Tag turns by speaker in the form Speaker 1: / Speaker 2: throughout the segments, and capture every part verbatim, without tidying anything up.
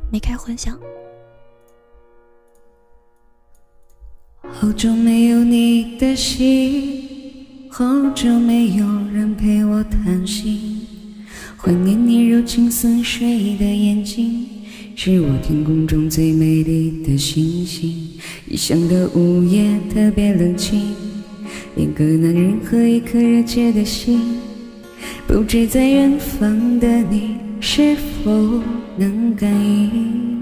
Speaker 1: 没开混响。
Speaker 2: 好久没有你的信，好久没有人陪我谈心，怀念你如青似水的眼睛，是我天空中最美丽的星星。异乡的午夜特别冷清，一个男人和一颗热切的心，不知在远方的你是否能感应。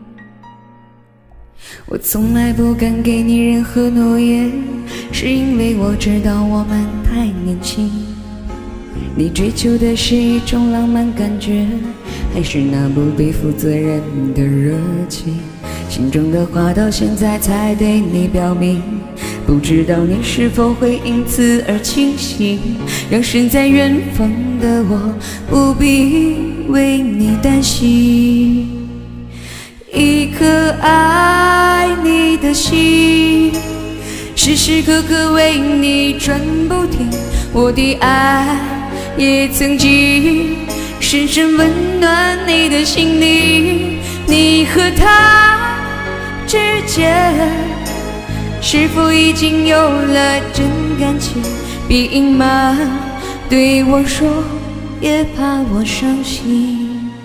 Speaker 2: 我从来不敢给你任何诺言，是因为我知道我们太年轻。你追求的是一种浪漫感觉，还是那不必负责任的热情？心中的话到现在才对你表明，不知道你是否会因此而清醒，让身在远方的我不必为你担心。一颗爱你的心，时时刻刻为你转不停，我的爱也曾经深深温暖你的心灵。你和他之间是否已经有了真感情？别隐瞒，对我说，别怕我伤心。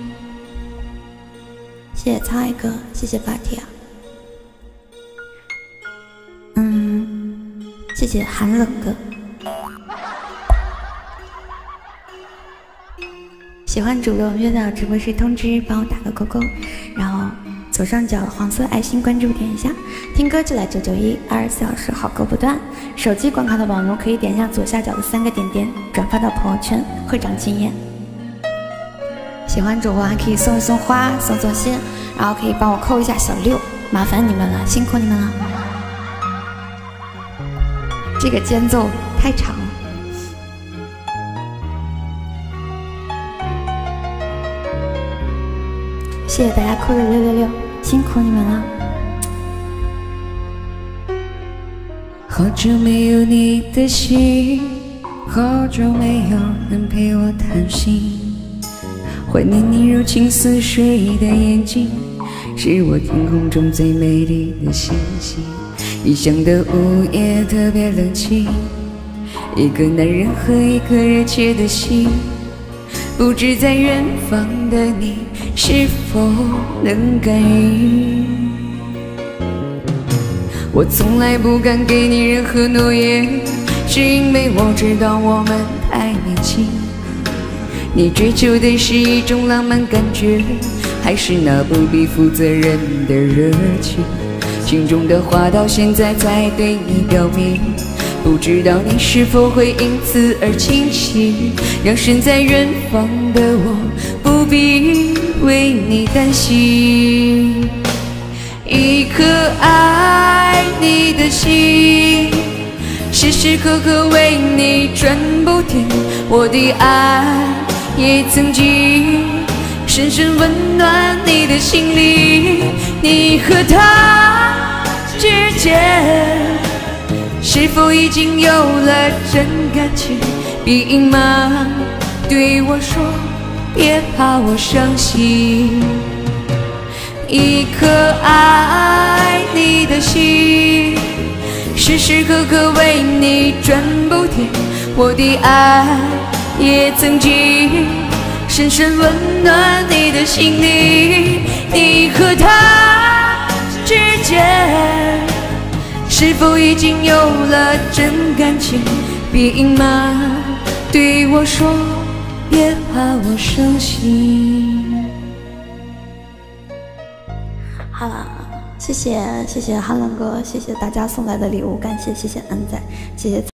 Speaker 1: 谢谢苍爱哥，谢谢巴提亚，嗯，谢谢寒冷哥。喜欢主播约到直播室通知，帮我打个勾勾，然后左上角黄色爱心关注点一下。听歌就来九九一，二十四小时好歌不断。手机观看的网络可以点一下左下角的三个点点，转发到朋友圈，会长经验。喜欢主播还可以送一送花，送送心，然后可以帮我扣一下小六，麻烦你们了，辛苦你们了。这个间奏太长了。谢谢大家扣的六六六，辛苦你们了。
Speaker 2: 好久没有你的信，好久没有人陪我谈心，怀念你如青似水的眼睛，是我天空中最美丽的星星。异乡的午夜特别冷清，一个男人和一颗热切的心，不知在远方的你是否能感应。我从来不敢给你任何诺言，是因为我知道我们太年轻。你追求的是一种浪漫感觉，还是那不必负责任的热情？心中的话到现在才对你表明，不知道你是否会因此而清醒，让身在远方的我不必为你担心。一颗爱你的心，时时刻刻为你转不停，我的爱也曾经深深温暖你的心灵。你和他之间是否已经有了真感情？别隐瞒，对我说，别怕我伤心。一颗爱你的心，时时刻刻为你转不停，我的爱也曾经深深温暖你的心灵。你和他之间是否已经有了真感情？别隐瞒，对我说，别怕我伤心。
Speaker 1: 好了，谢谢谢谢寒冷哥，谢谢大家送来的礼物，感谢谢谢恩仔，谢谢。